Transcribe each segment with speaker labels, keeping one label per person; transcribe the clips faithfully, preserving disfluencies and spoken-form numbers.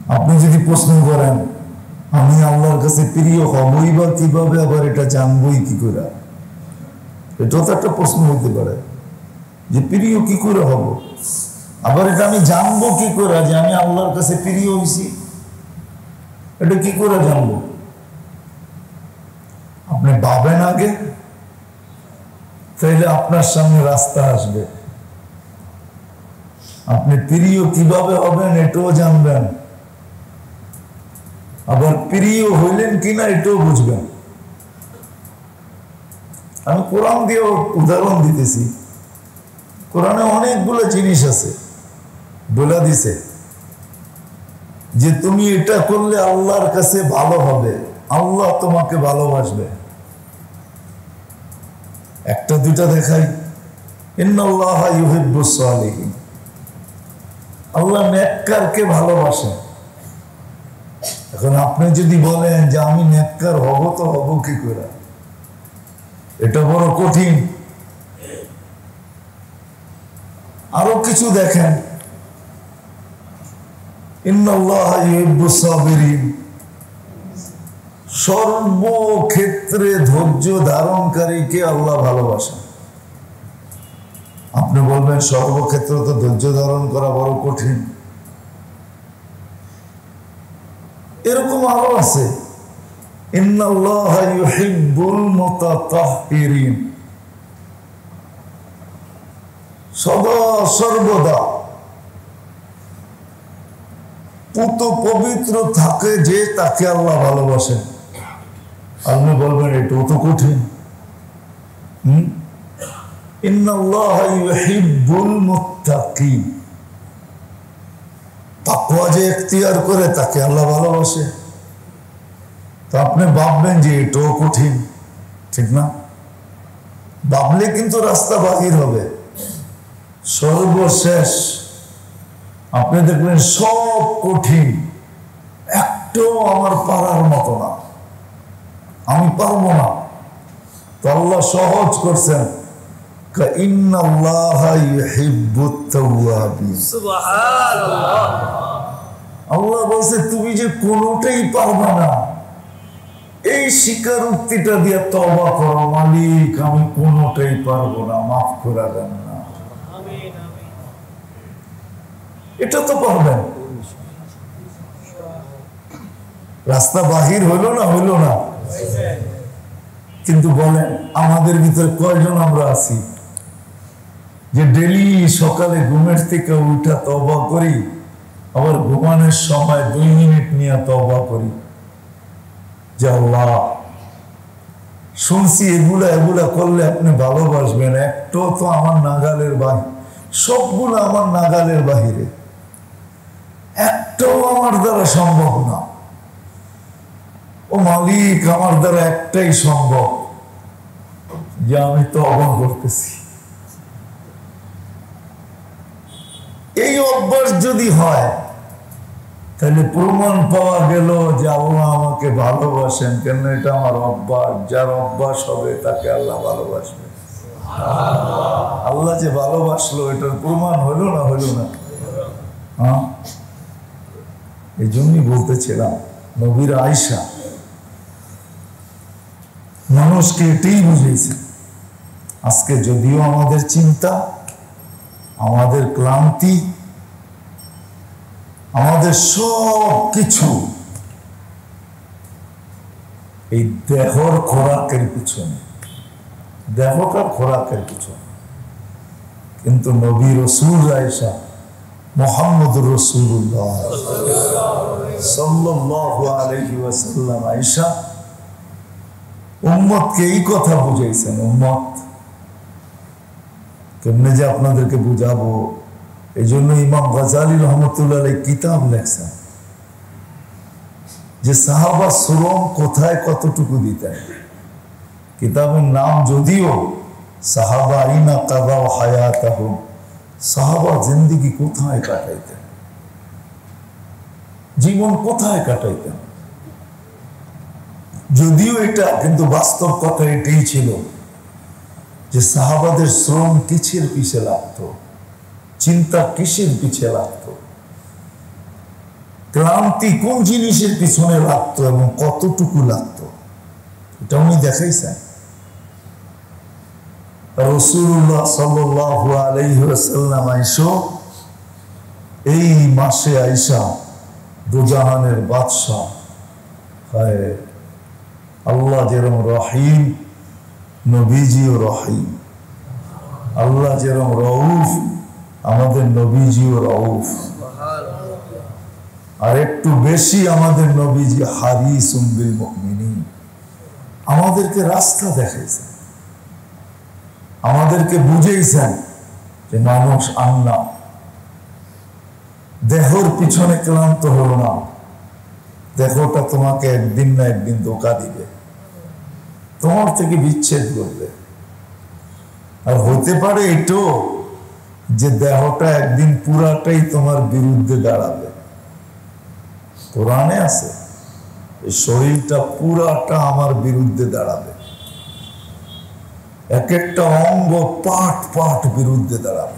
Speaker 1: আপনি যদি প্রশ্ন করেন আমি আল্লাহর কাছে প্রিয় হবই বা কিভাবে, আবার এটা জানবই কি করে, এটাও তো একটা প্রশ্ন হতে পারে যে প্রিয় কি করে হব, আবার এটা আমি জানবো কি করে যে আমি আল্লাহর কাছে প্রিয় হয়েছি, এটা কি করে জানবো? আপনি ভাবেন আগে, তাইলে আপনার সামনে রাস্তা আসবে। আপনি প্রিয় কিভাবে হবেন এটাও জানবেন, আবার প্রিয় হইলেন কিনা এটাও বুঝবেন। আমি কোরআন দিয়ে উদাহরণ দিতেছি। কোরআনে অনেকগুলো জিনিস আছে, বলে দিছে যে তুমি এটা করলে আল্লাহর কাছে ভালো হবে, আল্লাহ তোমাকে ভালোবাসবে। একটা দুইটা দেখাই। ইন্নাল্লাহা ইউহিব্বুস সালিহিন, আল্লাহ নেককারকে ভালোবাসেন। এখন আপনি যদি বলেন যে আমি নেককার হব, তো হব কি করে? এটা বড় কঠিন। আরো কিছু দেখেন, ইন্নাল্লাহা ইউহিব্বুস সাবিরিন, সর্বক্ষেত্রে ধৈর্য ধারণকারীকে আল্লাহ ভালোবাসেন। আপনি বলবেন সর্বক্ষেত্রে তো ধৈর্য ধারণ করা বড় কঠিন। এরকম আরো আছে, ইন্নাল্লাহা ইউহিব্বুল মুতাতাহহিরিন, সদা সর্বদা পুত পবিত্র থাকে যে তাকে আল্লাহ ভালোবাসেন। আপনি বলবেন এটাও তো কঠিন। হম ইন্নাল্লাহা ইউহিব্বুল মুত্তাকিন, তাকওয়া যে ইখতিয়ার করে তাকে আল্লাহ ভালোবাসে। তো আপনি ভাববেন যে এটাও কঠিন, ঠিক না? ভাবলে কিন্তু রাস্তা বাহির হবে। সর্বশেষ আপনি দেখবেন সব কঠিন, একটাও আমার পারার মতো না, আমি পারবো না। তো আল্লাহ সহজ করছেন, ইন্নাল্লাহা ইউহিব্বুত তাওয়াবিন। সুবহানাল্লাহ। আল্লাহ বলছে তুমি যে কোনোটাই পারবা না, এই স্বীকারোক্তিটা দিয়ে তওবা করো, মালিক আমি কোনোটাই পারবো না, মাফ করে দেন না। এটা তো পারবেন। রাস্তা বাহির হইল না, হইল না? কিন্তু বলেন আমাদের ভিতরে কয়জন আমরা আছি যে ডেলি সকালে ঘুমের থেকে উঠা তওবা করি, আবার ঘুমানোর সময় দুই মিনিট নিয়ে তওবা করি যে আল্লাহ শুনছি এগুলা এগুলা করলে আপনি ভালোবাসবেন, একটাও তো আমার নাগালের বাহিরে, সবগুলো আমার নাগালের বাহিরে, একটাও আমার দ্বারা সম্ভব না। ও মালিক আমার দ্বারা একটাই সম্ভব, যে আমি তওবা করতেছি। এই অভ্যাস যদি হয় তাহলে প্রমাণ পাওয়া গেল যে আল্লাহ আমাকে ভালোবাসেন, কেন এটা আমার অভ্যাস। যার অভ্যাস হবে তাকে আল্লাহ ভালোবাসবে। আল্লাহ যে ভালোবাসলো এটার প্রমাণ হলো না, হলো না? হ্যাঁ, এই জন্যই বলতেছিলাম নবীর আয়েশা মানুষকে এটাই বুঝিয়েছে। আজকে যদিও আমাদের চিন্তা, আমাদের ক্লান্তি, আমাদের সব কিছু এই দেহর খোরাকের পিছনে, দেহটার খোরাকের পিছনে। কিন্তু নবী রাসূল আয়েশা মুহাম্মদুর রাসূলুল্লাহ সাল্লাল্লাহু আলাইহি ওয়াসাল্লাম আয়েশা উম্মতকে এই কথা বুঝাইছেন। উম্মত কেমনে যে আপনাদেরকে বুঝাবো, এই জন্য ইমাম গাজালি রহমতুল্লাহ আলাইহি কিতাব লেখছেন যে সাহাবা শ্রম কোথায় কতটুকু দিতেন। কিতাবের নাম যদিও সাহাবা ইনা কাদা হায়াতাহু, সাহাবা জিন্দেগি কোথায় কাটাইতেন, জীবন কোথায় কাটাইতেন। যদিও এটা, কিন্তু বাস্তব কথা এটাই ছিল যে সাহাবাদের শ্রম কিসের পিছে লাগতো, চিন্তা কিসের পিছে লাগতো। ক্লান্তি কোন জিনিসের পিছনে লাগতো এবং কতটুকু লাগতো এটা উনি দেখাইছেন। রাসূলুল্লাহ সাল্লাল্লাহু আলাইহি ওয়াসাল্লাম আইসো এই মাসে আইসা দুজাহানের বাদশাহ, হায় আল্লাহ যেরকম রহিম নবীজিও রহিম, আল্লাহ যেরকম রউফ আমাদের নবীজিও রউফ, আর একটু বেশি আমাদের নবীজি হারিসুম বিল মুমিনিন। আমাদেরকে রাস্তা দেখাইছেন, আমাদেরকে বুঝেইছেন যে মানুষ আন্না, দেহর পিছনে ক্লান্ত হলো না, দেহটা তোমাকে একদিন না একদিন ধোঁকা দিবে, তোমার থেকে বিচ্ছেদ করবে। আর হতে পারে এটাও যে দেহটা একদিন পুরাটাই তোমার বিরুদ্ধে দাঁড়াবে। কোরআনে আছে এই শরীরটা পুরাটা আমার বিরুদ্ধে দাঁড়াবে, এক একটা অঙ্গ পাট পাট বিরুদ্ধে দাঁড়াবে।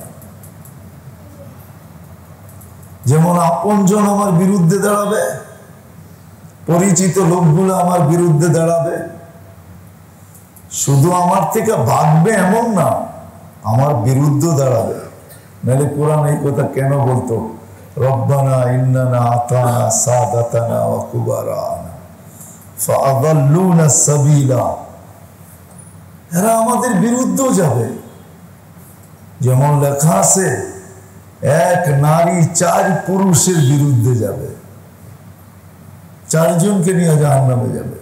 Speaker 1: যেমন আপনজন আমার বিরুদ্ধে দাঁড়াবে, পরিচিত লোকগুলো আমার বিরুদ্ধে দাঁড়াবে, শুধু আমার থেকে ভাগবে এমন না, আমার বিরুদ্ধে দাঁড়াবে। নাহলে কোরআন এই কথা কেন বলতো, রব্বানা ইন্নানা আতানা সাদাতানা ওয়া কুবারানা ফাআযাল্লুনা সাবিলা। এরা আমাদের বিরুদ্ধেও যাবে। যেমন লেখা আছে এক নারী চার পুরুষের বিরুদ্ধে যাবে, চারজনকে নিয়ে জাহান্নামে যাবে।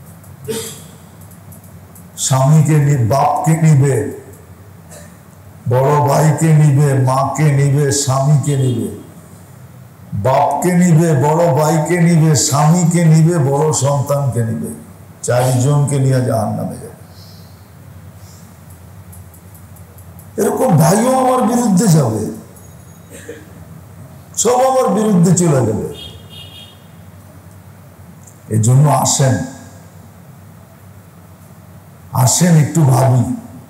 Speaker 1: স্বামীকে নিয়ে, বাপকে নিবে, বড় ভাইকে নিবে, মাকে নিবে, স্বামীকে নিবে, বাপকে নিবে, বড় ভাইকে নিবে, স্বামীকে নিবে, বড় সন্তানকে নিবে, চারজনকে নিয়ে জাহান্নামে যাবে। এরকম ভাইও আমার বিরুদ্ধে যাবে, সব আমার বিরুদ্ধে চলে যাবে। এই জন্য আসেন আসেন একটু ভাবি,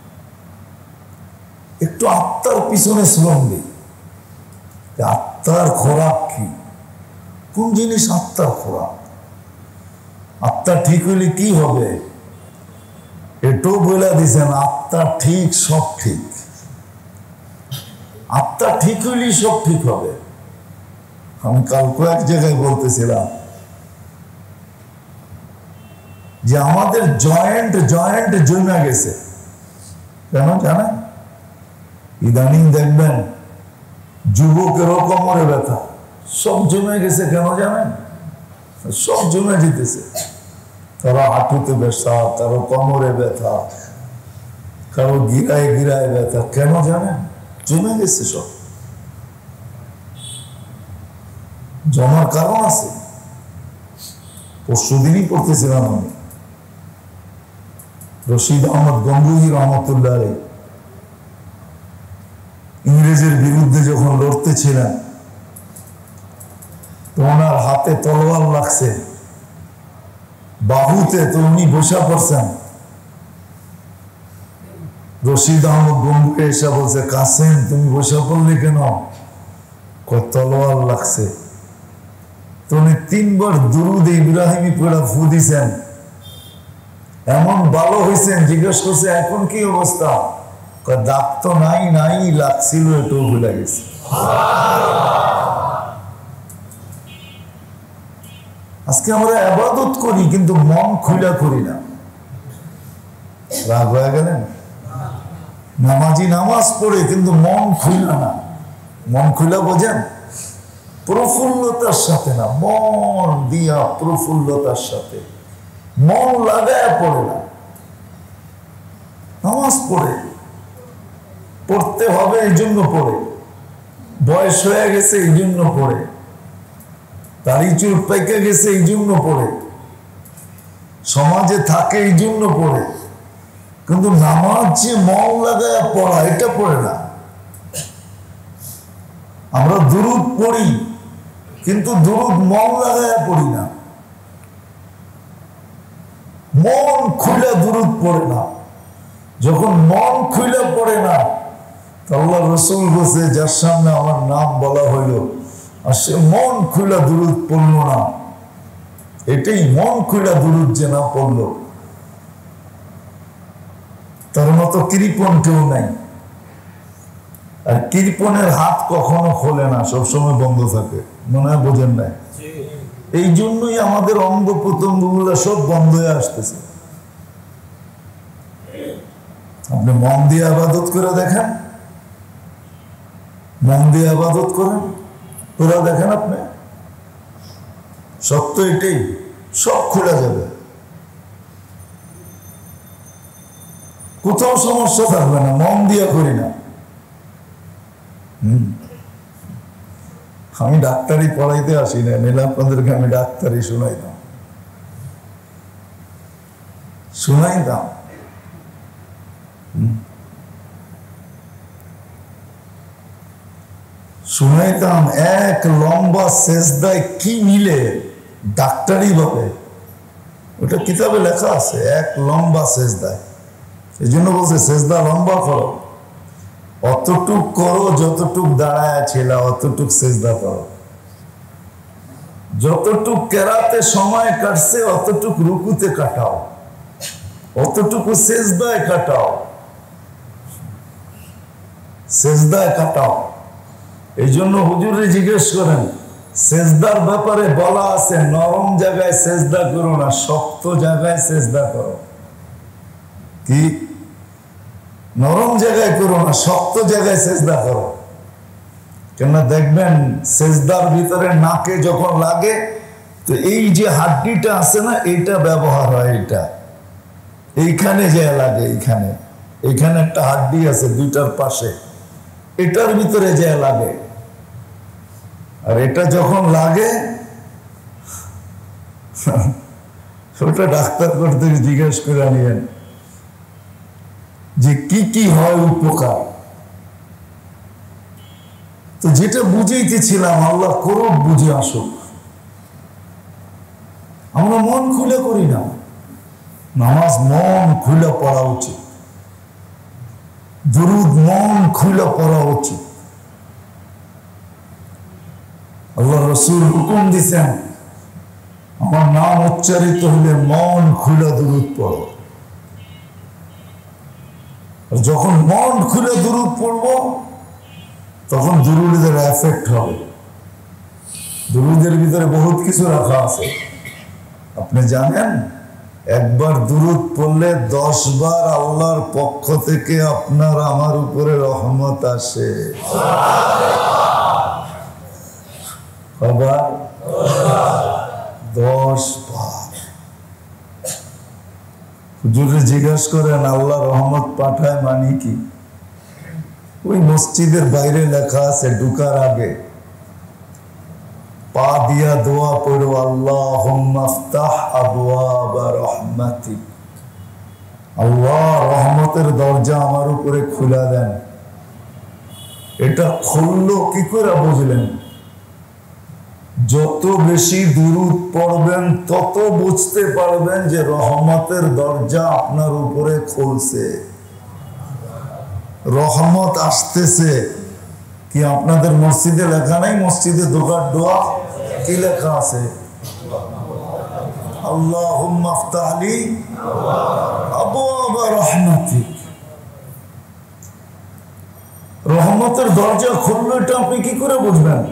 Speaker 1: একটু আত্মার পিছনে শ্রম দিই। আত্মার খোরাক কি, কোন জিনিস আত্মার খোরাক? আত্মা ঠিক হইলে কি হবে এটাও বলে দিয়েছেন, আত্মা ঠিক সব ঠিক। আত্মা ঠিক হইলেই সব ঠিক হবে। আমি কাল কয়েক জায়গায় বলতেছিলাম যে আমাদের জয়েন্ট জয়েন্ট জমে গেছে। কেন জানেন? ইদানিং দেখবেন যুবকেরও কোমরে ব্যথা, সব জমে গেছে। কেন জানেন? সব জমে যেতেছে। কারো হাঁটুতে ব্যথা, কারো কোমরে ব্যথা, কারো গিরায় গিরায় ব্যথা। কেন জানেন? জমে গেছে সব। জমার কারণ আছে। পরশু দিনই পড়তেছিলাম আমি, রশিদ আহমদ গঙ্গুহি রহমতুল্লাহ আলাইহি ইংরেজের বিরুদ্ধে যখন লড়তেছিলেন, তো ওনার হাতে তলোয়ার লাগছে বাহুতে, তো উনি বসা পড়ছেন। রশিদ আহমদ গঙ্গুহি এসে বলছে, কাসেম তুমি বসা পড়লে কেন? তলোয়ার লাগছে। তো উনি তিনবার দুরুদ ইব্রাহিমী পড়া ফু দিছেন, এমন ভালো হয়েছেন। জিজ্ঞেস করছে এখন কি অবস্থা? দাগ তো নাই, নাই লাগছিল, এটাও ভুলে গেছে। আজকে আমরা ইবাদত করি কিন্তু মন খুলা করি না। রাগ হয়ে গেলেন? নামাজি নামাজ পড়ে কিন্তু মন খুলা না। মন খুলা বোঝেন? প্রফুল্লতার সাথে না, মন দিয়া প্রফুল্লতার সাথে, মন লাগায় পড়ে না। নামাজ পড়ে, পড়তে হবে এই জন্য পড়ে, বয়স হয়ে গেছে এই জন্য পড়ে, দাড়ি চুল পেকে গেছে এই জন্য পড়ে, সমাজে থাকে এই জন্য পড়ে। কিন্তু নামাজ যে মন লাগায় পড়া, এটা পড়ে না। আমরা দুরুদ পড়ি কিন্তু দুরুদ মন লাগায় পড়ি না, মন খুলে দুরুদ পড়ে না। যখন মন খুলে পড়ে না, আল্লাহ রসুল বলছে, যার সামনে আমার নাম বলা হইল আর সে মন খুলা দুরুদ পড়ল না। এটাই মন খুলা দুরুদ যে না পড়লো, তার মতো কৃপণ কেউ নাই। আর কৃপণের হাত কখনো খোলে না, সবসময় বন্ধ থাকে। মনে হয় বোঝেন নাই? এই জন্যই আমাদের অঙ্গ প্রত্যঙ্গ গুলা সব বন্ধ হয়ে আসতেছে। আপনি মন দিয়ে আবাদত করে দেখেন, মন দিয়ে আবাদত করেন, ওরা দেখেন আপনি, সত্য এটাই, সব খুলে যাবে, কোথাও সমস্যা থাকবে না। মন দিয়া করি না। হম আমি ডাক্তারি পড়াইতে আসি না, নিলে আপনাদেরকে আমি ডাক্তারি শোনাইতাম শোনাইতাম শুনাইতাম এক লম্বা সেজদায় কি মিলে ডাক্তারি ভাবে, ওটা কিতাবে লেখা আছে, এক লম্বা সেজদায়। এই জন্য বলছে সেজদা লম্বা করো, অতটুক করো যতটুক দাঁড়ায় ছিল, অতটুক সেজদা করো। যতটুক কেরাতে সময় কাটছে অতটুক রুকুতে কাটাও, অতটুকু সেজদায় কাটাও, সেজদায় কাটাও। এই জন্য হুজুরে জিজ্ঞেস করেন, সেজদার ব্যাপারে বলা আছে নরম জায়গায় সেজদা করো না, শক্ত জায়গায় সেজদা করো। কি? নরম জায়গায় করো না, শক্ত জায়গায় সেজদা করো। কেন দেখবেন সেজদার ভিতরে নাকে যখন লাগে, তো এই যে হাড্ডিটা আছে না, এইটা ব্যবহার হয়, এটা এইখানে যে লাগে, এইখানে এইখানে একটা হাড্ডি আছে দুইটার পাশে, এটার ভিতরে যে লাগে। আর এটা যখন লাগে, ওটা ডাক্তার করতে জিজ্ঞেস করে নিয়েন যে কি কি হয় উপকার। তো যেটা বুঝাইতেছিলাম, আল্লাহ করুক, বুঝে আসুক। আমরা মন খুলে করি না, নামাজ মন খুলে পড়া উচিত, দুরুদ মন খুলে পড়া উচিত। আল্লাহ রসুল হুকুম দিচ্ছেন, আমার নাম উচ্চারিত হলে মন খুলে দুরুদ পড়ো। যখন মন খুলে দুরুদ পড়বো, তখন দুরুদের এফেক্ট হবে। দুরুদের ভিতরে বহুত কিছু রাখা আছে, আপনি জানেন। একবার দুরুদ পড়লে দশ বার আল্লাহর পক্ষ থেকে আপনার আমার উপরে রহমত আসে। আবার দশ বার। হুজুরে জিজ্ঞাসা করেন, আল্লাহ রহমত পাঠায় মানে কি? ওই মসজিদের বাইরে লেখা আছে, ঢুকার আগে পা দিয়া দোয়া পড়ো, আল্লাহুম্মা ইফতাহ আবওয়াবা রাহমাতিক, আল্লাহ রহমতের দরজা আমার উপরে খুলে দেন। এটা খুললো কি করে বুঝলেন? যত বেশি দুরূদ পড়বেন তত বুঝতে পারবেন যে রহমতের দরজা আপনার উপরে খুলছে, রহমত আসতেছে। কি আপনাদের মসজিদে লেখা নাই? মসজিদে দোকার দোয়া কি লেখা আছে? আল্লাহুম্মা ইফতাহ লি আবওয়াবা রাহমাতিক। রহমতের দরজা খুললো, এটা আপনি কি করে বুঝবেন?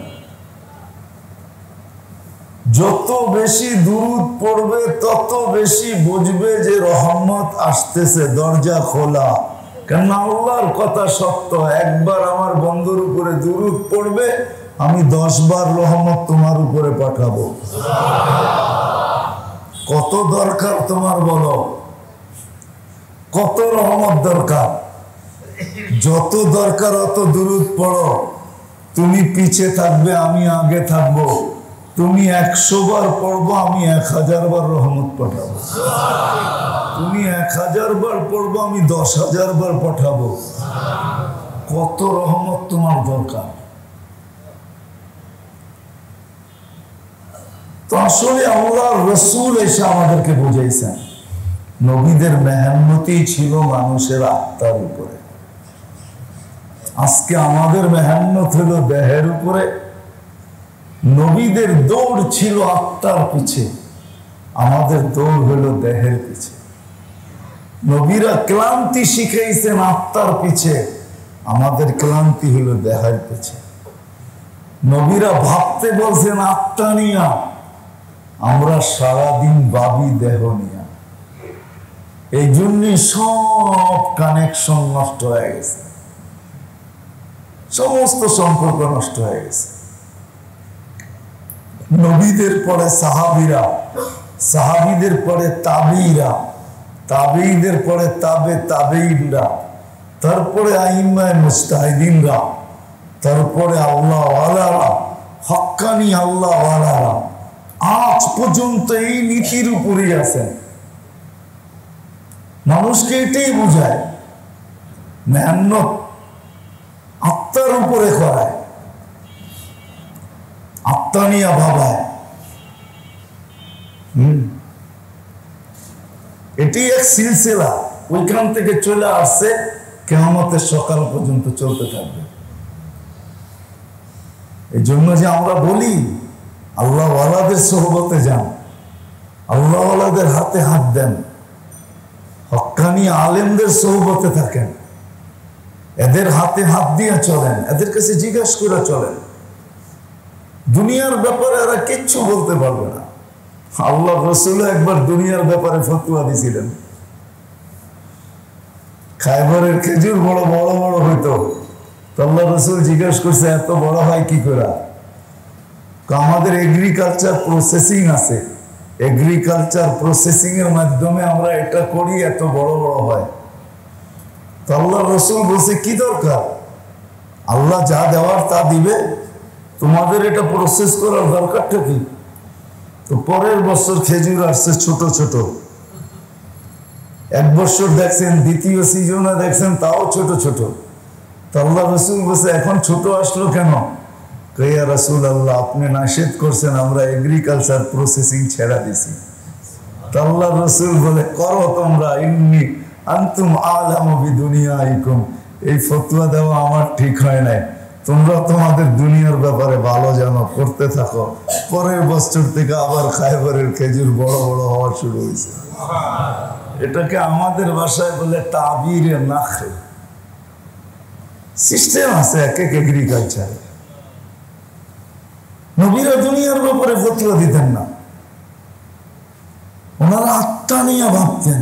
Speaker 1: যত বেশি দুরূদ পড়বে তত বেশি বুঝবে যে রহমত আসতেছে, দরজা খোলা। কেন? আল্লাহর কথা সত্য, একবার আমার বন্ধুর উপরে দুরূদ পড়বে, আমি দশ বার রহমত তোমার উপরে পাঠাবো। কত দরকার তোমার বলো? কত রহমত দরকার? যত দরকার অত দুরূদ পড়ো। তুমি পিছে থাকবে, আমি আগে থাকবো। তুমি একশো বার পড়বো, আমি এক হাজার বার রহমত পাঠাবো। তুমি এক হাজার বার পড়বো, আমি দশ হাজার বার পাঠাবো। কত রহমত তোমার দরকার? তো আসলে আল্লাহর রাসূল এসে আমাদেরকে বুঝাইছেন, নবীদের মেহনতি ছিল মানুষের আত্মার উপরে। আজকে আমাদের মেহনত হলো দেহের উপরে, নবীদের দৌড় ছিল আত্মার পিছে, আমাদের দৌড় হলো দেহের পিছে। নবীরা ক্লান্তি শিখাইছেন আত্মার পিছে, আমাদের ক্লান্তি হলো দেহের পিছে। নবীরা ভাবতে বলছেন আত্মা নিয়া, আমরা সারাদিন ভাবি দেহ নিয়া। এই জন্য সব কানেকশন নষ্ট হয়ে গেছে, সমস্ত সম্পর্ক নষ্ট হয়ে গেছে। নবীদের পরে সাহাবীরা, সাহাবীদের পরে তাবিরা, তাবিদের পরে তাবে তাবেইনরা, তারপরে আইম্মায়ে মুজতাহিদিনরা, তারপরে আল্লাহ ওয়ালারা, হক্কানি আল্লাহ ওয়ালারা আজ পর্যন্ত এই নীতির উপরেই আছেন। মানুষকে এটাই বোঝায়, মেহনত আত্মার উপরে করায়, আত্মা নিয়ে ভাবায়। হম এটি এক সিলসিলা, ওইখান থেকে চলে আসছে কিয়ামতের সকাল পর্যন্ত চলতে থাকবে। এই জন্য যে আমরা বলি আল্লাহ ওয়ালাদের সোহবতে যান, আল্লাহ ওয়ালাদের হাতে হাত দেন, হক্কানি আলেমদের সোহবতে থাকেন, এদের হাতে হাত দিয়ে চলেন, এদের কাছে জিজ্ঞাসা করে চলেন। দুনিয়ার ব্যাপারে এরা কিচ্ছু বলতে পারবে না। আল্লাহ রাসূল একবার দুনিয়ার ব্যাপারে ফতোয়া দিয়েছিলেন। খায়বরের খেজুর বড় বড় বড় হইতো, আল্লাহ রাসূল জিজ্ঞাসা করছে এত বড় হয় কি করে? আমাদের এগ্রিকালচার প্রসেসিং আছে, এগ্রিকালচার প্রসেসিং এর মাধ্যমে আমরা এটা করি, এত বড় বড় হয়। তো আল্লাহ রাসূল বলছে কি দরকার, আল্লাহ যা দেওয়ার তা দিবে, তোমাদের এটা প্রসেস করার দরকারটা কি? তো পরের বছর খেজুর আসছে ছোট ছোট, এক বছর দেখছেন, দ্বিতীয় সিজনে দেখছেন তাও ছোট ছোট। তো আল্লাহ রাসূল বলছে এখন ছোট আসলো কেন? ইয়া রাসূলুল্লাহ, আপনি নিষেধ করছেন, আমরা এগ্রিকালচার প্রসেসিং ছেড়া দিছি। তো আল্লাহ রাসূল বলে করো তোমরা, ইন্নী আনতুম আ'লামু বিদুনিয়াইকুম, এই ফতোয়া দেওয়া আমার ঠিক হয় নাই, তোমরা তোমাদের দুনিয়ার ব্যাপারে ভালো জানো, করতে থাকো। পরের বছর থেকে আবার খায়বরের খেজুর বড় বড় হওয়া শুরু হয়েছে। এটাকে আমাদের ভাষায় বলে তাবিরে নাখে। সিস্টেম আছে এক এক এগ্রিকালচার। নবীরা দুনিয়ার ব্যাপারে ফতোয়া দিতেন না, ওনারা আত্মা নিয়ে ভাবতেন,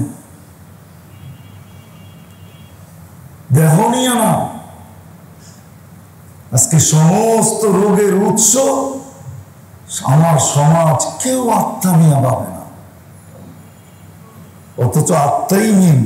Speaker 1: দেহ নিয়ে না। আজকে সমস্ত রোগের উৎস আমার সমাজ, কেউ আত্মা নিয়ে ভাবে না, অথচ আত্মাই নেই।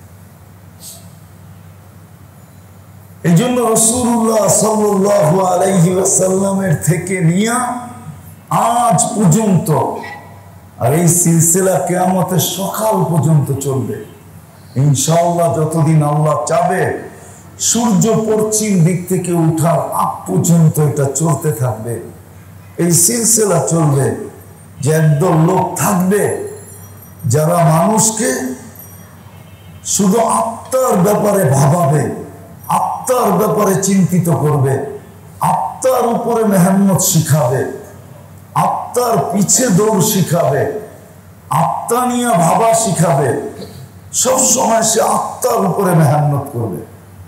Speaker 1: এই জন্য রাসূলুল্লাহ সাল্লাল্লাহু আলাইহি ওয়াসাল্লামের থেকে নিয়ে আজ পর্যন্ত, আর এই সিলসিলা কিয়ামতের সকাল পর্যন্ত চলবে ইনশাআল্লাহ। যতদিন আল্লাহ চাবে, সূর্য পশ্চিম দিক থেকে উঠার আগ পর্যন্ত এটা চলতে থাকবে। এই সিলসিলা চলবে যে একদল লোক থাকবে যারা মানুষকে শুধু আত্মার ব্যাপারে ভাবাবে, আত্মার ব্যাপারে চিন্তিত করবে, আত্মার উপরে মেহনত শিখাবে, আত্মার পিছে দৌড় শিখাবে, আত্মা নিয়ে ভাবা শিখাবে। সব সময় সে আত্মার উপরে মেহনত করবে।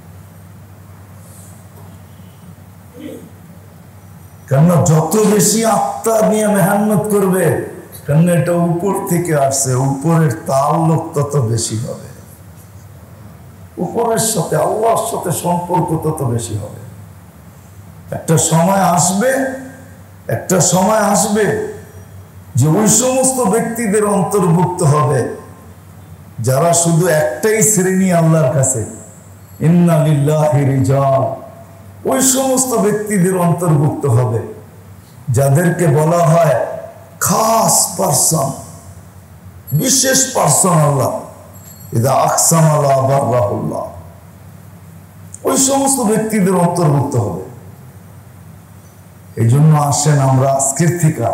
Speaker 1: কেননা যত বেশি আত্মা নিয়ে মেহনত করবে, কেননা এটা উপর থেকে আসছে, উপরের তাল্লুক তত বেশি হবে, উপরের সাথে আল্লাহর সাথে সম্পর্ক তত বেশি হবে। একটা সময় আসবে, একটা সময় আসবে যে ওই সমস্ত ব্যক্তিদের অন্তর্ভুক্ত হবে যারা শুধু একটাই শ্রেণী আল্লাহর কাছে, ইন্না লিল্লাহি রিজাল, ওই সমস্ত ব্যক্তিদের অন্তর্ভুক্ত হবে যাদেরকে বলা হয় খাস পারসন, বিশেষ পারসন আল্লাহ, ইদা আকসাম আল্লাহ বাররাহুল্লাহ, ওই সমস্ত ব্যক্তিদের অন্তর্ভুক্ত হবে। এই জন্য আসেন আমরা আজকের থেকে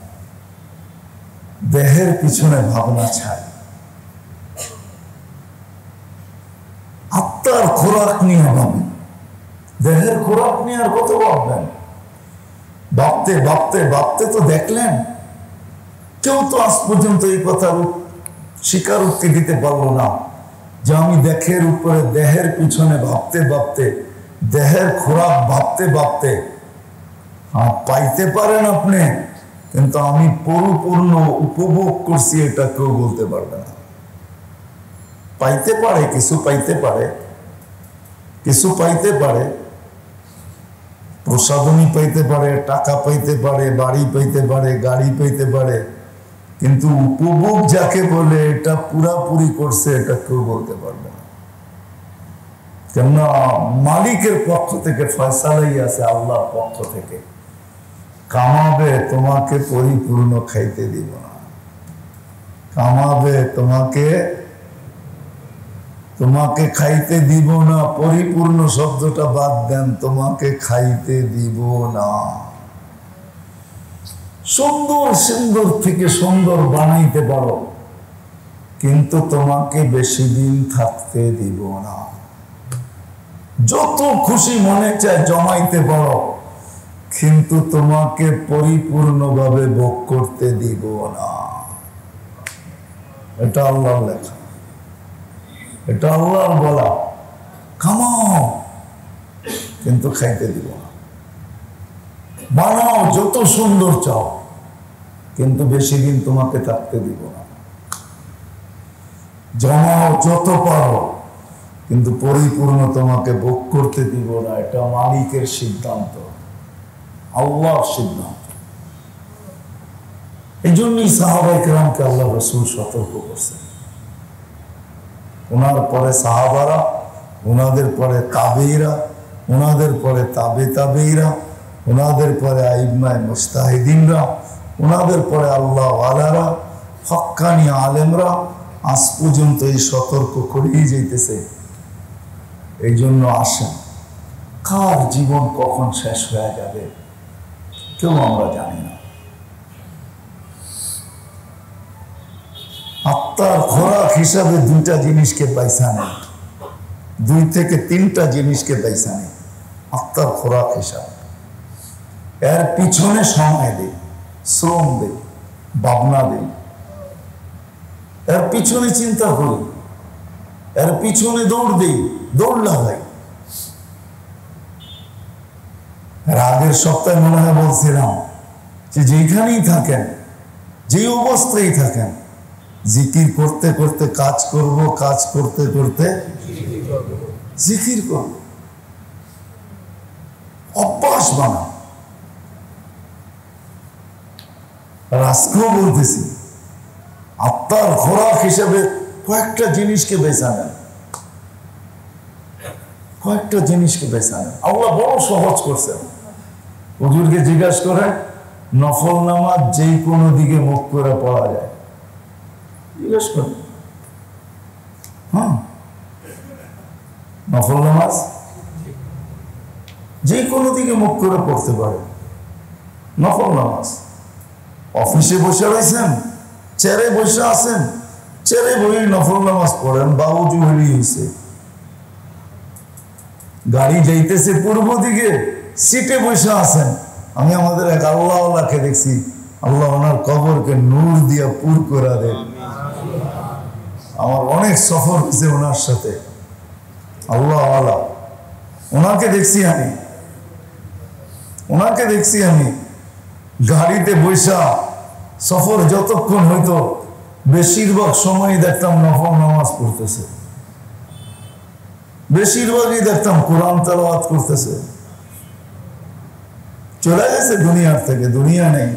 Speaker 1: দেহের পিছনে ভাবনা ছাড়ি, আত্মার খোরাক নিয়ে ভাবেন। দেহের খোরাক নিয়ে আর কত ভাববেন? ভাবতে ভাবতে ভাবতে তো দেখলেন কেউ তো আজ পর্যন্ত এই কথার স্বীকারোক্তি দিতে পারলো না যে আমি দেহের উপরে দেহের পিছনে ভাবতে ভাবতে দেহের খোরাক ভাবতে ভাবতে পাইতে পারেন আপনি, কিন্তু আমি পরিপূর্ণ উপভোগ করছি এটা কেউ বলতে পারবে না। পাইতে পারে, কিছু পাইতে পারে, কিছু পাইতে পারে, প্রসাধনী পাইতে পারে, টাকা পাইতে পারে, বাড়ি পাইতে পারে, গাড়ি পাইতে পারে, কিন্তু উপভোগ যাকে বলে এটা পুরাপুরি করছে এটা কেউ বলতে পারবে না। কেননা মালিকের পক্ষ থেকে ফয়সালাই আছে, আল্লাহর পক্ষ থেকে কামাবে তোমাকে পরিপূর্ণ খাইতে দিব না, কামাবে তোমাকে তোমাকে খাইতে দিব না, পরিপূর্ণ শব্দটা বাদ দেন, তোমাকে খাইতে দিব না। সুন্দর সুন্দর থেকে সুন্দর বানাইতে পারো, কিন্তু তোমাকে বেশি দিন থাকতে দিব না। যত খুশি মনে চায় জমাইতে পারো, কিন্তু তোমাকে পরিপূর্ণভাবে ভোগ করতে দিব না। এটা আল্লাহর লেখা, এটা আল্লাহর বলা। কামাও কিন্তু খাইতে দিব না, বানাও যত সুন্দর চাও, কিন্তু বেশি দিন তোমাকে থাকতে দিব না। জমাও যত পারো, কিন্তু পরিপূর্ণ তোমাকে ভোগ করতে দিব না। এটা মালিকের সিদ্ধান্ত, আল্লাহর সিদ্ধান্ত। এই জন্যই সাহাবায়ে কেরামকে আল্লাহ রাসূল সতর্ক করছেন। ওনার পরে সাহাবারা, ওনাদের পরে তাবেঈরা, ওনাদের পরে তাবে তাবেঈরা, ওনাদের পরে আইম্মায়ে মুজতাহিদিনরা, ওনাদের পরে আল্লাহ ওয়ালারা, হক্কানি আলেমরা আজ পর্যন্ত এই সতর্ক করেই যাইতেছে। এই জন্য আসেন, কার জীবন কখন শেষ হয়ে যাবে কেউ আমরা জানি না। আত্মার খোরাক হিসাবে দুইটা জিনিসকে পয়সা নেই, দুই থেকে তিনটা জিনিসকে পয়সা নেই আত্মার খোরাক হিসাবে। এর পিছনে সময় দেই, শ্রম দেই, ভাবনা দেই, এর পিছনে চিন্তা করি, এর পিছনে দৌড় দিই, দৌড় লাগাই। আগের সপ্তাহে মনে হয় বলছিলাম যে যেখানেই থাকেন, যে অবস্থায় থাকেন, জিকির করতে করতে কাজ করব, কাজ করতে করতে জিকির করব, অভ্যাস বানাও। আর আজকেও বলতেছি, আত্মার খোরাক হিসেবে কয়েকটা জিনিসকে বেছে নেন, কয়েকটা জিনিসকে বেছে নেন। আল্লাহ বড় সহজ করছেন। হুজুরকে জিজ্ঞাসা করে নফল নামাজ যেই কোনো দিকে মুখ করে পড়া যায়, জিজ্ঞেস করেন। হ্যাঁ, নফল নামাজ যে কোনো দিকে মুখ করে পড়তে পারে। নফল নামাজ অফিসে বসে রয়েছেন, চেয়ারে বসে আছেন, চেয়ারে বসে নফল নামাজ পড়েন, বাউজু হলি হয়েছে। গাড়ি যাইতেছে পূর্ব দিকে, সিটে বসে আছেন। আমি আমাদের এক আল্লাহ আল্লাহকে দেখছি, আল্লাহ ওনার কবরকে নূর দিয়া পুর করে দেন। আমার অনেক সফর হয়েছে ওনার সাথে, আল্লাহ আল্লাহ ওনাকে দেখছি আমি, ওনাকে দেখছি আমি গাড়িতে বৈশা সফর যতক্ষণ হইতো বেশিরভাগ সময় দেখতাম নফল নামাজ পড়তেছে, বেশিরভাগই দেখতাম কোরআন তেলাওয়াত করতেছে। চলে গেছে দুনিয়ার থেকে, দুনিয়া নেই।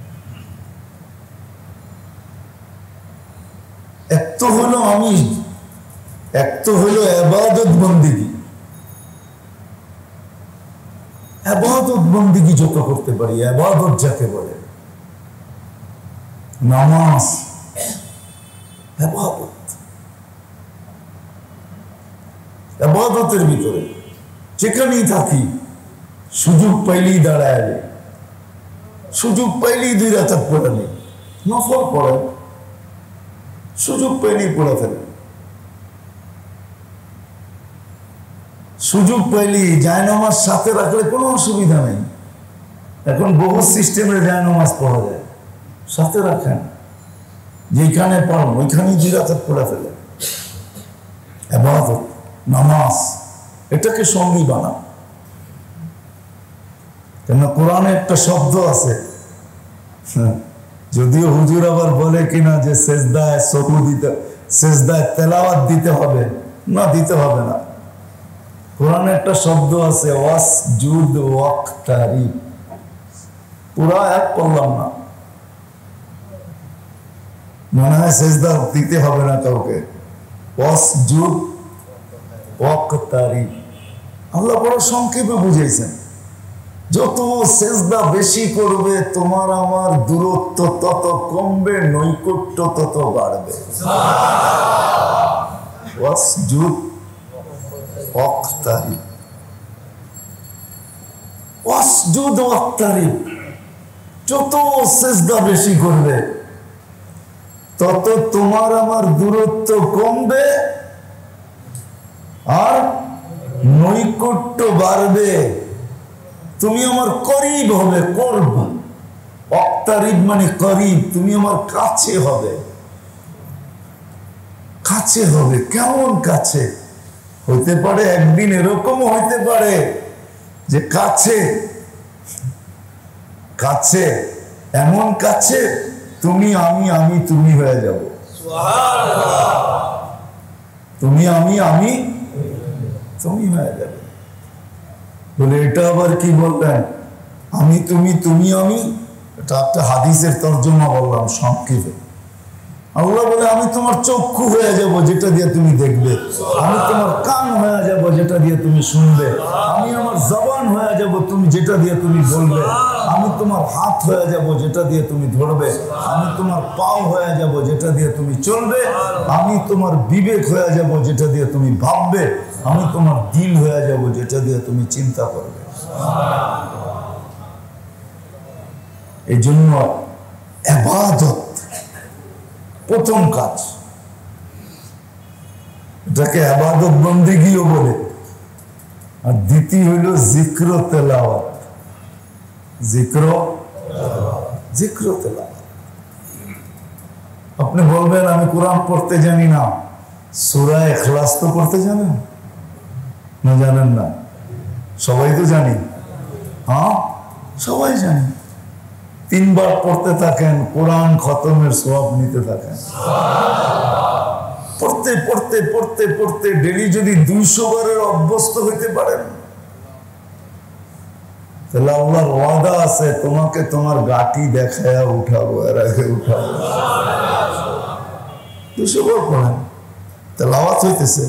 Speaker 1: এক তো হলো আমি, এক তো হলো ইবাদত বন্দেগী। ইবাদত বন্দেগী যত করতে পারি, ইবাদত যাকে বলে, নামাজ ইবাদত। ইবাদতের ভিতরে যেখানেই থাকি, সুযোগ পাইলেই দাঁড়ায়, সুযোগ পাইলেই দুই রাকাত পড়ে নেই, নফল পড়ে, সুযোগ পাইলেই পড়ে ফেলে, সুযোগ পাইলেই জায়নামাজ সাথে রাখলে কোনো অসুবিধা নেই। এখন বহু সিস্টেমে যায় নামাজ পড়া যায়, সাথে রাখেন, যেখানে পড়েন ওইখানেই দুই রাকাত পড়ে ফেলে। ইবাদত নামাজ এটাকে সঙ্গী বানান। কেন কোরআনে একটা শব্দ আছে, যদিও হুজুর আবার বলে কিনা যে সেজদায় সকু দিতে, সেজদায় তেলাওয়াত দিতে হবে, না দিতে হবে না। কোরআনে একটা শব্দ আছে ওয়াসজুদ ওয়াক্তারিব, পুরা এক পড়লাম না, মনে হয় সেজদা দিতে হবে না কাউকে। ওয়াসজুদ ওয়াক্তারিব আল্লাহ বড় সংক্ষেপে বুঝাইছেন, যত সেজদা বেশি করবে তোমার আমার দূরত্ব তত কমবে, নৈকট্য তত বাড়বে। ওয়াসজুদ ওয়াক্তারিব, ওয়াসজুদ ওয়াক্তারিব, যত সেজদা বেশি করবে তত তোমার আমার দূরত্ব কমবে আর নৈকট্য বাড়বে, তুমি আমার করিব হবে, করব। ওয়াক্তারিব মানে করিব, তুমি আমার কাছে হবে, কাছে হবে। কেমন কাছে হইতে পারে? একদিন এরকম হইতে পারে যে কাছে কাছে এমন কাছে তুমি আমি আমি তুমি হয়ে যাব। তুমি আমি আমি তুমি হয়ে যাবে। বলে এটা আবার কি বললেন? আমি তুমি তুমি আমি, এটা একটা হাদিসের তর্জমা বললাম সংক্ষেপে। আল্লাহ বলে আমি তোমার চক্ষু হয়ে যাব যেটা দিয়ে তুমি দেখবে, আমি তোমার কান হয়ে যাব যেটা দিয়ে তুমি শুনবে, আমি আমার জবান হয়ে যাব তুমি যেটা দিয়ে তুমি বলবে, আমি তোমার হাত হয়ে যাব যেটা দিয়ে তুমি ধরবে, আমি তোমার পাও হয়ে যাব যেটা দিয়ে তুমি চলবে, আমি তোমার বিবেক হয়ে যাব যেটা দিয়ে তুমি ভাববে, আমি তোমার দিল হয়ে যাব যেটা দিয়ে তুমি চিন্তা করবে। এই জন্য ইবাদত প্রথম কাজ, এটাকে ইবাদত বন্দেগীও বলে। আর দ্বিতীয় হইল জিক্র তেলাওয়াত। জিক্র জিক্র তেলাওয়াত। আপনি বলবেন আমি কোরআন পড়তে জানি না, সূরা ইখলাস তো পড়তে জানেন না? জানেন না? সবাই তো জানি, হ্যাঁ সবাই জানি। তিনবার পড়তে থাকেন, কোরআন খতমের সওয়াব নিতে থাকেন। পড়তে পড়তে পড়তে পড়তে ডেলি যদি দুইশো বারের অভ্যস্ত হইতে পারেন, তাহলে আল্লাহর ওয়াদা আছে তোমাকে তোমার গাটি দেখায়া উঠাবো, এর আগে উঠাবো। দুইশো বার পড়েন, তেলাওয়াত হইতেছে।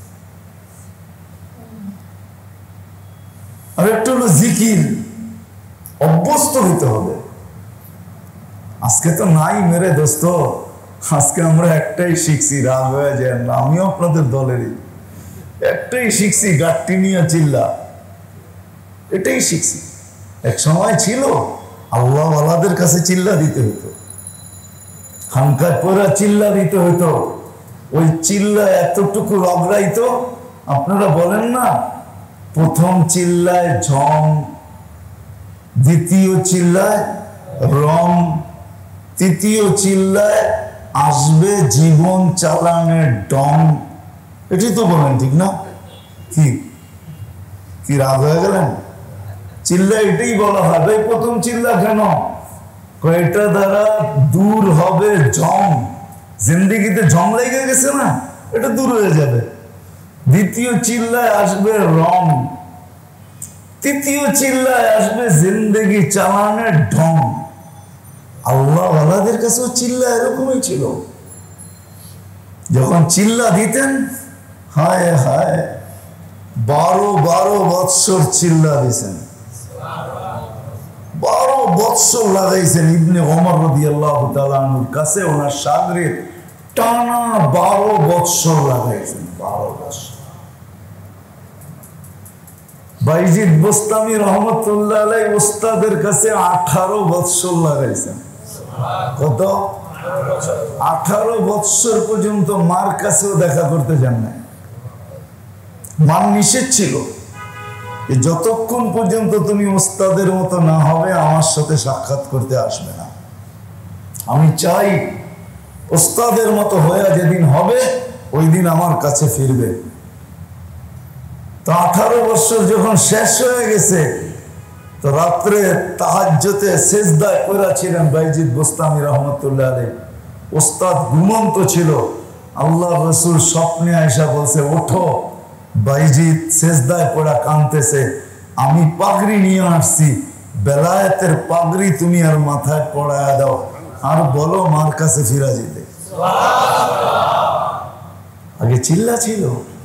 Speaker 1: আর একটা হলো জিকির, অভ্যস্ত হইতে হবে। আজকে তো নাই মেরে দোস্ত, আজকে আমরা একটাই শিখছি, রাগ হয়ে যায় না, আমিও আপনাদের দলেরই একটাই শিখছি, গাট্টি নিয়ে চিল্লা, এটাই শিখছি। এক সময় ছিল আল্লাহ ওয়ালাদের কাছে চিল্লা দিতে হতো, খানকায় পড়া চিল্লা দিতে হতো। ওই চিল্লা এতটুকু রগড়াইতো, আপনারা বলেন না প্রথম চিল্লায় ঝম, দ্বিতীয় চিল্লায় রম, তৃতীয় চিল্লায় আসবে জীবন চালানের ডং। এটাই তো বলেন, ঠিক না? কি কি রাগ হয়ে গেলেন? চিল্লা এটাই বলা হয়। ভাই প্রথম চিল্লা কেন? কয়টা দ্বারা দূর হবে জম, জিন্দিগিতে জম লেগে গেছে না, এটা দূর হয়ে যাবে। দ্বিতীয় চিল্লায় আসবে রং, তৃতীয় চিল্লায় আসবে জিন্দেগি চালানের ঢং। আল্লাহ ওয়ালাদের কাছেও চিল্লা এরকমই ছিল। যখন চিল্লা দিতেন, হায় হায়, বারো বারো বৎসর চিল্লা দিয়েছেন, বারো বৎসর লাগাইছেন। ইবনে ওমর রাদিয়াল্লাহু তাআলা আনহুর কাছে ওনার শাগরিদ টানা বারো বৎসর লাগাইছেন, বারো বৎসর। বাইজিদ বোস্তামি রহমতুল্লাহ আলাইহি ওস্তাদের কাছে আঠারো বৎসর লাগাইছেন। কত? আঠারো বৎসর পর্যন্ত মার কাছেও দেখা করতে যান না, মার নিষেধ ছিল। যে যতক্ষণ পর্যন্ত তুমি ওস্তাদের মতো না হবে আমার সাথে সাক্ষাৎ করতে আসবে না। আমি চাই ওস্তাদের মতো হয়ে যেদিন হবে ওই দিন আমার কাছে ফিরবে। তো আঠারো বছর যখন শেষ হয়ে গেছে, তো রাত্রে তাহাজ্জুদে সিজদায় পড়া ছিলেন বাইজিদ বোস্তামি রহমতুল্লাহ আলাইহি। ওস্তাদ ঘুমন্ত ছিল, আল্লাহ রসুল স্বপ্নে আয়েশা বলছে, ওঠো, বাইজিদ সিজদায় পড়া কাঁদতেছে, আমি পাগড়ি নিয়ে আসছি, বেলায়েতের পাগড়ি তুমি আর মাথায় পড়ায় দাও, আর বলো মার কাছে ফিরা যেতে। আগে চিল্লা ছিল,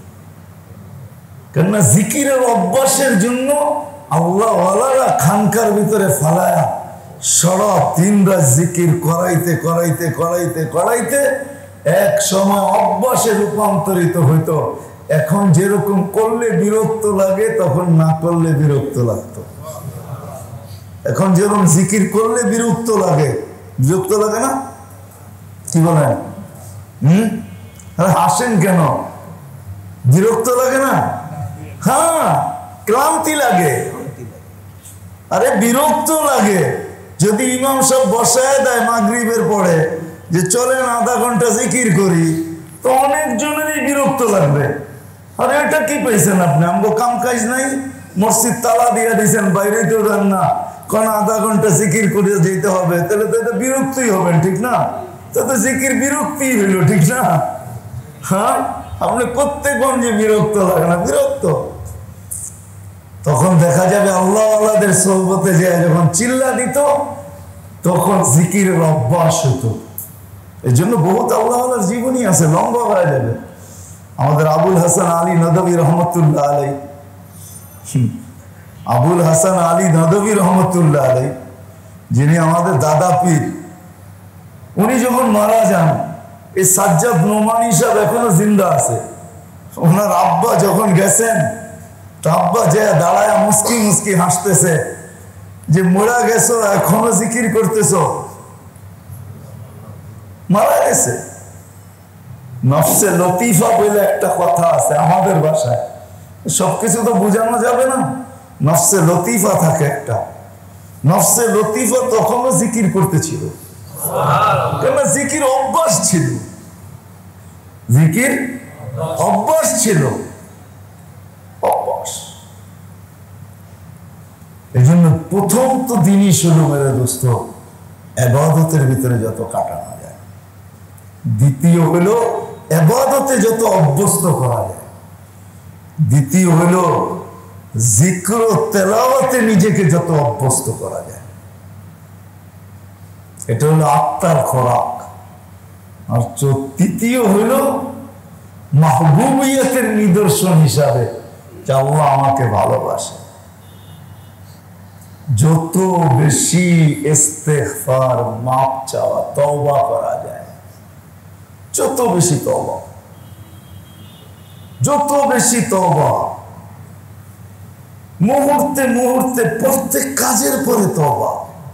Speaker 1: কেননা জিকিরের অভ্যাসের জন্য আল্লাহ ওয়ালারা খানকার ভিতরে ফালায়া সারা দিন রাত জিকির করাইতে করাইতে করাইতে করাইতে এক সময় অভ্যাসে রূপান্তরিত হইতো। এখন যেরকম করলে বিরক্ত লাগে তখন না করলে বিরক্ত লাগতো। এখন যেরকম জিকির করলে বিরক্ত লাগে, বিরক্ত লাগে না? কি বলেন? হম হাসেন কেন? বিরক্ত লাগে না? হ্যাঁ, ক্লান্তি লাগে। আরে বিরক্ত লাগে। যদি ইমাম সাহেব বসায় দেয় মাগরিবের পরে যে চলেন আধা ঘন্টা জিকির করি, তো অনেকজনেরই বিরক্ত লাগবে। আরে এটা কি পেয়েছেন আপনি? আমগো কাম কাজ নাই, মসজিদ তালা দিয়ে দিয়েছেন, বাইরে তো দেন না, কারণ আধা ঘন্টা জিকির করে যেতে হবে, তাহলে তো এটা বিরক্তই হবেন, ঠিক না? তো তো জিকির বিরক্তি হইল, ঠিক না? হ্যাঁ, আপনি প্রত্যেকক্ষণ যে বিরক্ত লাগে না, বিরক্ত। তখন দেখা যাবে আল্লাহ আল্লাহদের সোহবতে যায় যখন চিল্লা দিত তখন জিকিরের অভ্যাস হতো। এই জন্য বহুত আল্লাহ আল্লাহর জীবনী আছে, লম্বা হয়ে যাবে। আমাদের আবুল হাসান আলী নদভী রহমতুল্লাহ আলাই, আবুল হাসান আলী নদভী রহমতুল্লাহ আলাই, যিনি আমাদের দাদা পীর, উনি যখন মারা যান, এই সাজ্জাদ নোমানী সাহেব এখনো জিন্দা আছে। ওনার আব্বা যখন গেছেন, তো আব্বা যে দাঁড়ায় মুস্কি মুস্কি হাসতেছে যে মরা গেছো এখনো জিকির করতেছ। মারা গেছে। নফসে লতিফা বলে একটা কথা আছে আমাদের ভাষায়, সবকিছু তো বোঝানো যাবে না। নফসে লতিফা থাকে একটা, নফসে লতিফা তখনও জিকির করতেছিল, কেন জিকির অভ্যাস ছিল, জিকির অভ্যাস ছিল, অভ্যাস। এই জন্য প্রথম তো দিনই শুরু মেরে দোস্ত ইবাদতের ভিতরে যত কাটানো যায়, দ্বিতীয় হলো ইবাদতে যত অভ্যস্ত করা যায়, দ্বিতীয় হলো জিক্র তেলাওয়াতে নিজেকে যত অভ্যস্ত করা যায়। এটা হলো আত্মার খোরাক। আর তৃতীয় হলো মাহবুবিয়তের নিদর্শন হিসাবে যে আল্লাহ আমাকে ভালোবাসে। যত বেশি ইস্তেগফার, মাপ চাওয়া, তওবা করা যায়, যত বেশি তওবা, যত বেশি তওবা, মুহূর্তে মুহূর্তে প্রত্যেক কাজের পরে তওবা,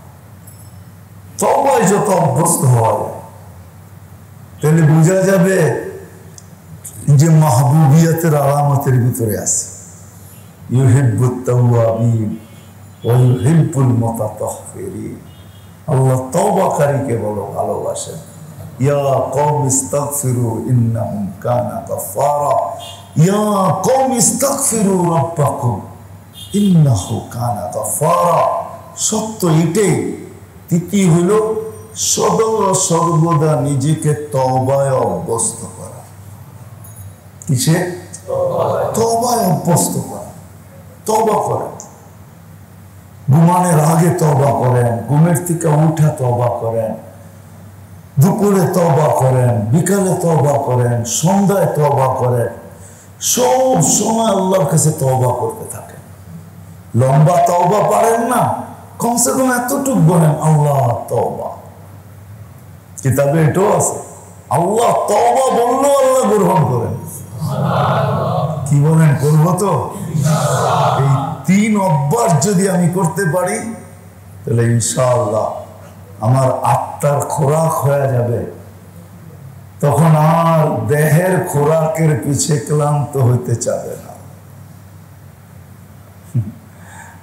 Speaker 1: তওবায় যত অভ্যস্ত হওয়া যায়, তাহলে বোঝা যাবে যে মাহবুবিয়তের আলামতের ভিতরে আছে। ইউহিব্বুত তাওয়াবিন ওয়া ইউহিব্বুল মুতাতাহহিরিন। আল্লাহ তওবাকারীকে বলো ভালোবাসেন। ইয়া কওম ইস্তাগফিরু ইন্নাহুম কানা গাফফারা। ইয়া কওম ইস্তাগফিরু রাব্বাকুম ইন্নাহু কানা গাফফারা। সত্য এটাই। তৃতীয় হইল সদা সর্বদা নিজেকে তওবায় অভ্যস্ত করা। কিসে? তওবায় অভ্যস্ত করা। তওবা করেন, ঘুমানোর আগে তওবা করেন, ঘুমের থেকে উঠা তওবা করেন, দুপুরে তওবা করেন, বিকালে তওবা করেন, সন্ধ্যায় তওবা করেন, সব সময় আল্লাহর কাছে তওবা করতে থাকেন। লম্বা তওবা পারেন না, কমসে কম এতটুকু বলেন আল্লাহ তওবা। কিতাবে এটাও আছে, আল্লাহ তওবা বললেও আল্লাহ গ্রহণ করেন। কি বলেন? করবো তো? এই তিন অভ্যাস যদি আমি করতে পারি তাহলে ইনশাআল্লাহ আমার আত্মার খোরাক হয়ে যাবে। তখন আর দেহের খোরাকের পিছে ক্লান্ত হইতে চাবে না।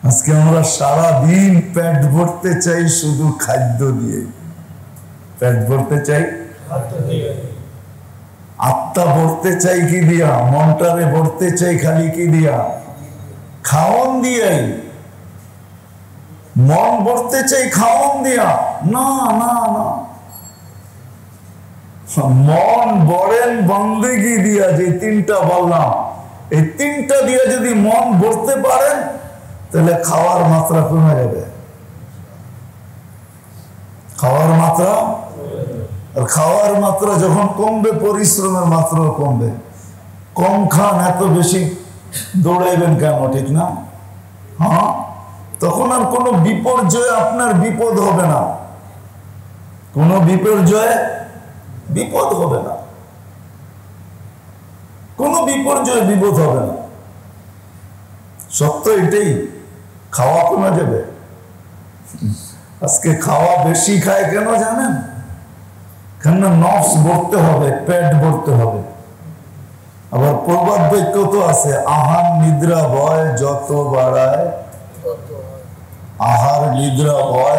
Speaker 1: আজকে আমরা সারা দিন পেট ভরতে চাই শুধু খাদ্য দিয়ে, পেট ভরতে চাই, আত্মা ভরতে চাই কি দিয়া, মনটারে ভরতে চাই খালি কি দিয়া, খাওন দিয়াই। মন ভরতে চাই খাওন দিয়া, না না না, মন বরেন বন্দেগি দিয়া। যে তিনটা বললাম, এই তিনটা দিয়া যদি মন ভরতে পারেন তাহলে খাওয়ার মাত্রা কমে যাবে, খাওয়ার মাত্রা। আর খাওয়ার মাত্রা যখন কমবে পরিশ্রমের মাত্রাও কমবে। কম খান, এত বেশি দৌড়াইবেন কেন, ঠিক না? হ্যাঁ, তখন আর কোনো বিপর্যয় আপনার বিপদ হবে না, কোনো বিপর্যয় বিপদ হবে না, কোনো বিপর্যয় বিপদ হবে না। সত্য এটাই, খাওয়া কমে যাবে। আজকে খাওয়া বেশি খায় কেন জানেন? কেন? নফস ভরতে হবে, পেট ভরতে হবে। আবার প্রবাদ বাক্য তো আছে, আহার নিদ্রা ভয় যত বাড়ায়, আহার নিদ্রা ভয়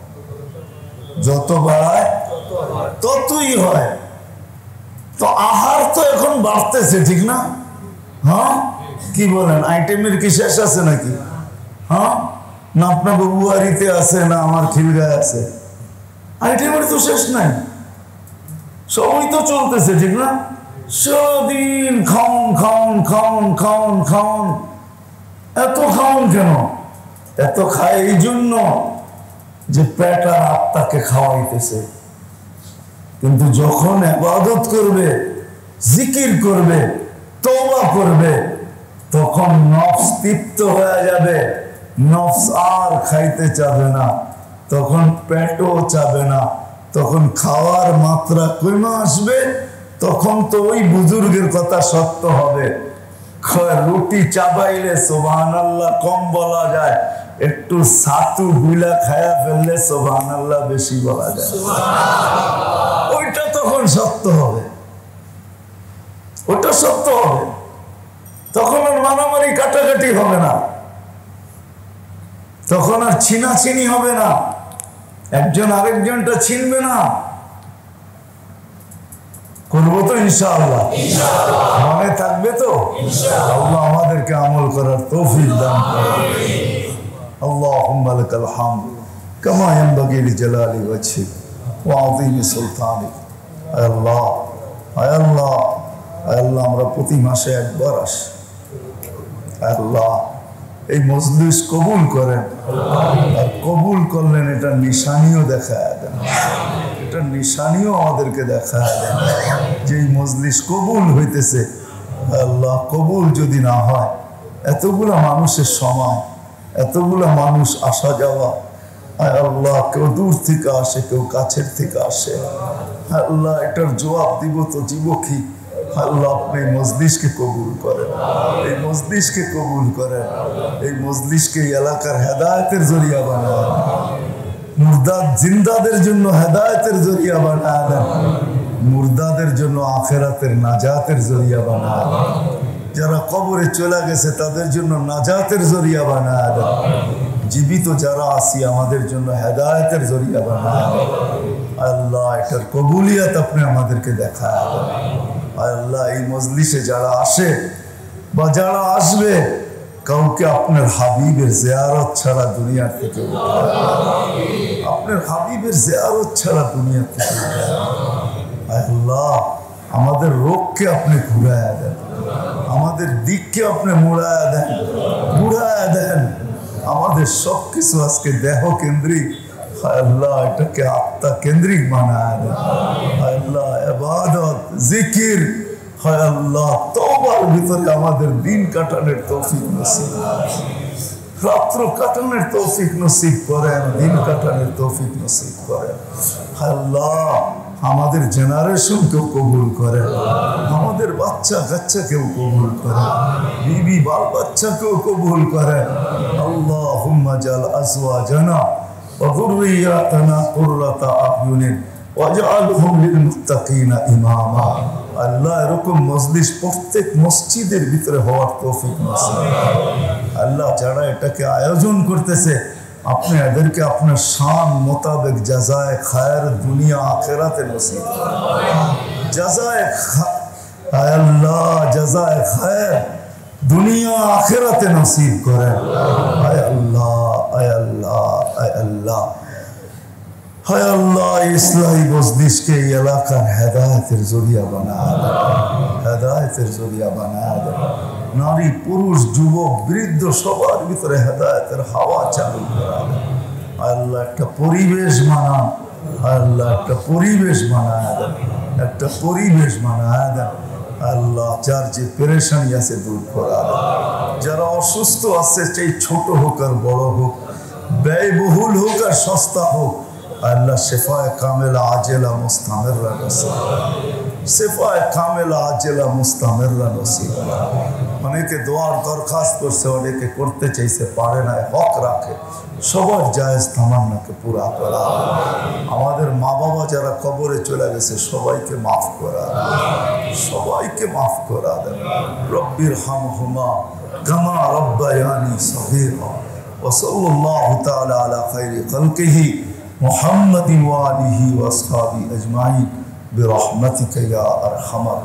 Speaker 1: যত বাড়ায় ততই হয়। তো আহার তো এখন বাড়তেছে, ঠিক না? হ্যাঁ, কি বলেন, আইটেমের কি শেষ আছে নাকি? হ্যাঁ, না আপনার বুয়ারিতে আছে, না আমার খিলগায় আছে, আইটেমের তো শেষ নাই, সবই তো চলতেছে, ঠিক না? সারাদিন খাওন খাওন খাওন খাওন খাওন। এত খাওন কেন? এত খায় এই জন্য যে পেট আর আত্মাকে খাওয়াইতেছে। কিন্তু যখন ইবাদত করবে, জিকির করবে, তওবা করবে, তখন নফস তৃপ্ত হয়ে যাবে, নফস আর খাইতে চাবে না, তখন পেটও চাবে না, তখন খাওয়ার মাত্রা কমে আসবে। তখন তো ওই বুজুর্গের কথা সত্য হবে, রুটি চাবাইলে সুবহানাল্লাহ কম বলা যায়, একটু সাতু গুলা খায়া ফেললে সুবহানাল্লাহ বেশি বলা যায়। ওইটা তখন সত্য হবে, ওটা সত্য হবে। তখন আর মারামারি কাটাকাটি হবে না, তখন আর ছিনাছিনি হবে না, একজন আরেকজনটা ছিনবে না। করবো তো ইনশাআল্লাহ, মনে থাকবে তো? আল্লাহ আমাদেরকে আমল করার তৌফিক দান করুন। আল্লাহুম্মা লাকাল হামদ কামা ইয়ানবাগি লিজালালি ওয়াজহিক ওয়া আযীমি সুলতানিক। আয় আল্লাহ, আয় আল্লাহ, আয় আল্লাহ, আমরা প্রতি মাসে একবার আসি। আয় আল্লাহ, এই মজলিস কবুল করেন, আর কবুল করলেন এটা নিশানিও দেখায় দেন, এটা নিশানিও আমাদেরকে দেখায় দেন যে এই মজলিস কবুল হইতেছে। আল্লাহ, কবুল যদি না হয়, এতগুলা মানুষের সময়, এতগুলা মানুষ আসা যাওয়া, আয় আল্লাহ, কেউ দূর থেকে আসে, কেউ কাছের থেকে আসে, আল্লাহ এটার জবাব দিব তো জীব কি? আল্লাহ আপনি মজলিসকে কবুল করেন, এই মজলিসকে কবুল করেন, এই মজলিসকে এলাকার হেদায়েতের জরিয়া বানান, মুর্দাদ জিন্দাদের জন্য হেদায়েতের জরিয়া বানান, মুর্দাদের জন্য আখেরাতের নাজাতের জরিয়া বানান, যারা কবরে চলে গেছে তাদের জন্য নাজাতের জরিয়া বানান, জীবিত যারা আসি আমাদের জন্য হেদায়েতের জরিয়া বানান। আল্লাহ এটার কবুলিয়ত আপনি আমাদেরকে দেখায়। আল্লাহ এই মজলিসে যারা আসে বা যারা আসবে, কাউকে আপনার হাবিবের জিয়ারত ছাড়া দুনিয়া থেকে উঠায়, আপনার হাবিবের জিয়ারত ছাড়া দুনিয়া থেকে উঠায়। আল্লাহ আমাদের রোগকে আপনি ঘুরায় দেন, আমাদের দিককে আপনি মোড়ায় দেন, ঘুরায় দেন। আমাদের সব কিছু আজকে দেহ কেন্দ্রিক, আল্লাহ এটাকে আত্মা কেন্দ্রিক বানায় দেন। আল্লাহ ইবাদত, জিকির, হায় আল্লাহ তওবার ভিতরে আমাদের দিন কাটানোর তৌফিক নসিব, রাত্র কাটানোর তৌফিক নসিব করেন, দিন কাটানোর তৌফিক নসিব করেন। আল্লাহ আমাদের জেনারেশনকেও কবুল করেন, আমাদের বাচ্চা কাচ্চাকেও কবুল করেন, বিবি বাল বাচ্চাকেও কবুল করেন। আল্লাহুম্মা জাল আজওয়াজানা ওয়া যুররিয়াতানা কুররাতা আ'য়ুনিন ওয়াজআলহুম লিল মুত্তাকিনা ইমামা। আল্লাহ এরকম মজলিস প্রত্যেক মসজিদের ভিতরে হওয়ার তৌফিক নসিব। আল্লাহ যারা এটাকে আয়োজন করতেছে আপনি এদেরকে আপনার শান মোতাবেক জাযায়ে খায়ের দুনিয়া আখিরাতে নসিব করেন। জাযায়ে আল্লাহ জাযায়ে খায়ের দুনিয়া আখিরাতে নসিব করেন। আয় আল্লাহ আয় আল্লাহ আয় আল্লাহ হায় আল্লাহ, ইসলামী মজলিসকে এই এলাকার হেদায়েতের জরিয়া বানায় দেন, হেদায়েতের জরিয়া বানায় দেন। নারী পুরুষ যুবক বৃদ্ধ সবার ভিতরে হেদায়েতের হাওয়া চালু করা দেন। আল্লাহ একটা পরিবেশ বানান, আল্লাহ একটা পরিবেশ বানায় দেন, একটা পরিবেশ বানায় দেন। আল্লাহ যার যে পেরেশানি আছে দূর করা দেন। যারা অসুস্থ আছে চাই ছোট হোক আর বড় হোক, ব্যয়বহুল হোক আর সস্তা হোক, আল্লাহ শেফায়ে কামেলা আজেলা মুস্তামিররা নসিব, শেফায়ে কামেলা আজেলা মুস্তামিররা নসিব। অনেকে দোয়ার দরখাস্ত করছে, অনেকে করতে চাইছে পারে না, হক রাখে। সবার জায়েজ তামান্নাকে পুরা করা। আমাদের মা বাবা যারা কবরে চলে গেছে সবাইকে মাফ করা, সবাইকে মাফ করা দেন। রব্বির হামহুমা কামা রব্বায়ানি সগীরা। ওয়া সাল্লাল্লাহু তাআলা আলা খায়রি খালকিহি মুহাম্মাদিন ওয়া আলিহি ওয়া আসহাবিহি আজমাইন বিরহমাতিকা ইয়া আরহামার